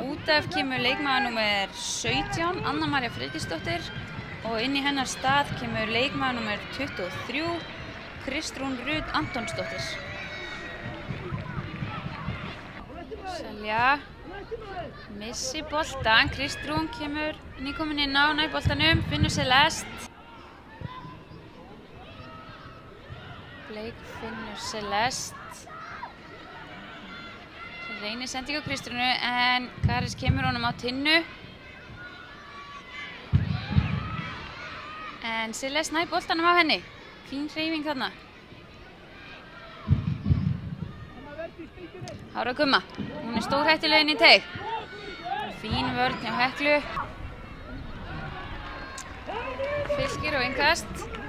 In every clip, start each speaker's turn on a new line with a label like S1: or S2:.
S1: Út af kemur leikmaður númer 17, Anna-María Friðriksdóttir, og inn í hennar stað kemur leikmaður númer 23, Kristrún Antonsdóttir. Selja missi boltan, Kristrún kemur nýkomin inn á næboltanum, finnur Selest. Bleik finnur Selest. Reynir sendingu á Kristrúnu en Karis kemur honum á tinnu. En Selest næ boltanum af henni. Fín hreyfing þarna. Hára Gumma, hún er stórhættuleg inn í teig. Fín vörn hjá Heklu. Fylkir og innkast.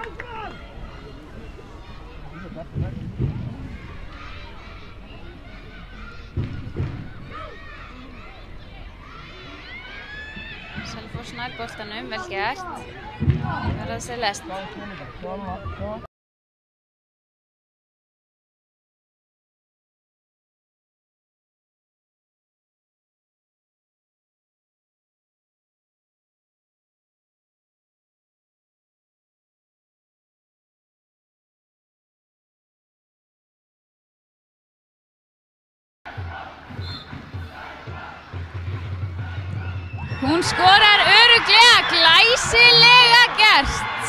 S1: Selfoss nær boltanum, vel gert. Það er Selest. Hún skorar örugglega, glæsilega gert.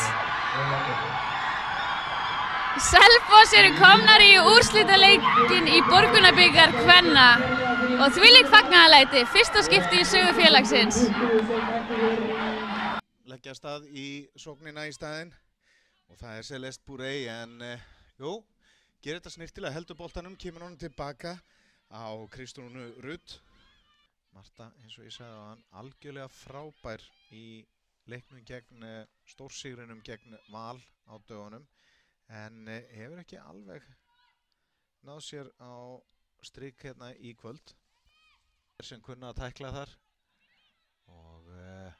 S1: Selfoss eru komnar í úrslitaleikinn í Borgunarbikar kvenna og þvílík fagnaðarlæti, fyrsta skipti í sögu félagsins.
S2: Leggja af stað í sóknina í staðinn og það er Selest Búrei en gerir þetta snirtilega, heldur boltanum, kemur honum tilbaka á Kristrúnu Rudd. Marta, eins og ég sagði á hann, algjörlega frábær í leiknum gegn stórsigrinum gegn Val á dögunum en hefur ekki alveg náð sér á strik hérna í kvöld sem kunna að tækla þar og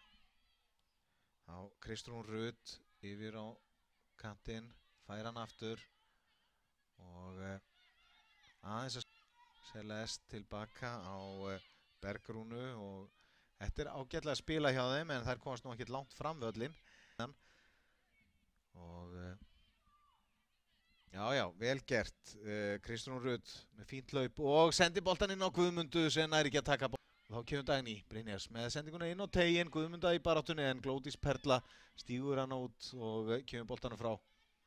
S2: á Kristrún Rudd yfir á kantinn, fær hann aftur og aðeins að Selest tilbaka á Bergrúnu og þetta er ágætlega að spila hjá þeim en þær komast nú ekkert langt fram völlin og já, vel gert. Kristrún Rudd með fínt hlaup og sendi boltan inn á Guðmundu sem nær ekki að taka boltan. Þá kemur Dagný Brynjars með sendinguna inn á teginn, Guðmunda í baráttunni en Glódís Perla stígur hann út og kemur boltanum frá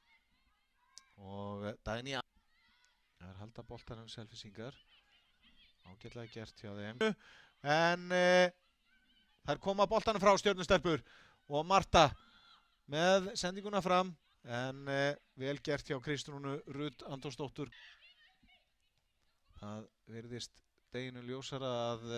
S2: og Dagný er halda boltanum Selfissingar. Ágætlega gert hjá þeim. En þær koma boltanum frá Stjörnustelpur og Marta með sendinguna fram en vel gert hjá Kristrúnu Rudd Antonsdóttur. Það virðist deginum ljósara að